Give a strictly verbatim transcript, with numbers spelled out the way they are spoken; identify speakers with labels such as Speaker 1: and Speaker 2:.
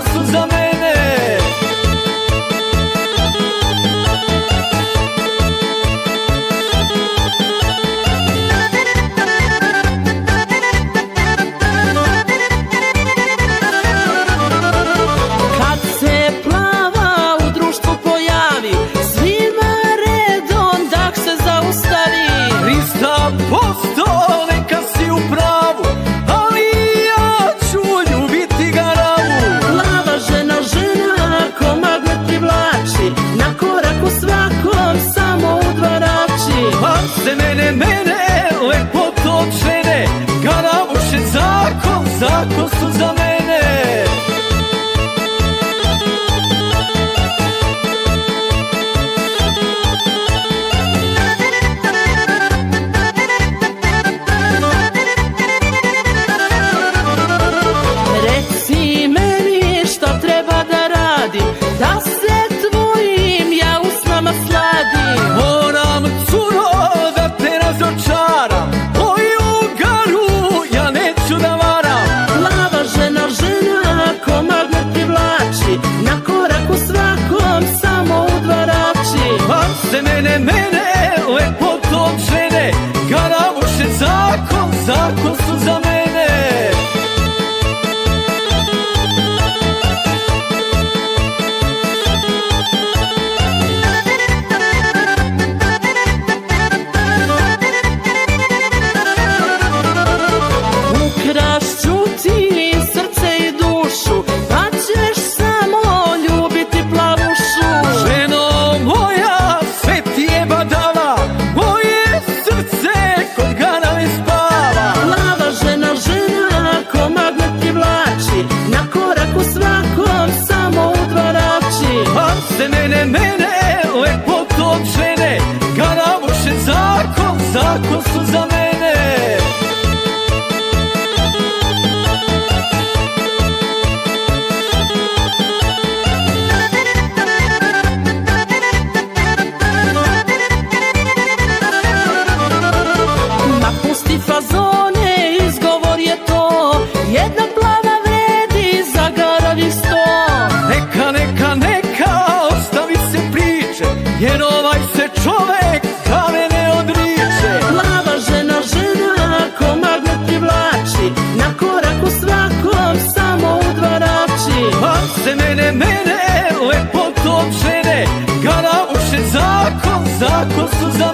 Speaker 1: zakon su za mene.
Speaker 2: Kad se plava u društvu pojavi, svima redom dah se zaustavi.
Speaker 1: Trista posto neka si u pravu, ali ja ću ljubiti garavu.
Speaker 2: Plava žena, žena, ko magnet privlači, na koraku svakom samo udvarači.
Speaker 1: Pa se mene, mene, lepo to žene, garavuše zakon, zakon su za mene.
Speaker 2: Reci meni šta treba da radim, da se tvojim ja usnama sladim.
Speaker 1: Moram, curo, da te razočaram, moju garu ja neću da varam.
Speaker 2: Plava žena, žena, ko magnet privlači, na koraku svakom samo udvarači.
Speaker 1: Pa se mene, mene, lepo to žene, garavuše zakon, zakon su za mene.
Speaker 2: Ukrašću ti srce i dušu, pa ćeš samo ljubiti plavušu.
Speaker 1: Ženo moja, sve ti je badava, moje srce kod garave spava.
Speaker 2: Plava žena, žena, ko magnet privlači, na koraku svakom samo udvarači.
Speaker 1: Pa se mene, mene, lepo to žene, garavuše zakon, zakon su za mene.
Speaker 2: Ma pusti fazone, izgovor je to, jedna plava vredi za garavi sto.
Speaker 1: Neka, neka, neka, ostavi se priče, jer ovaj se čovek kave ne odriče.
Speaker 2: Plava žena, žena, ko magnet privlači, na koraku svakom samo udvarači.
Speaker 1: Pa se mene, mene, lepo to žene, garavuše zakon, zakon su za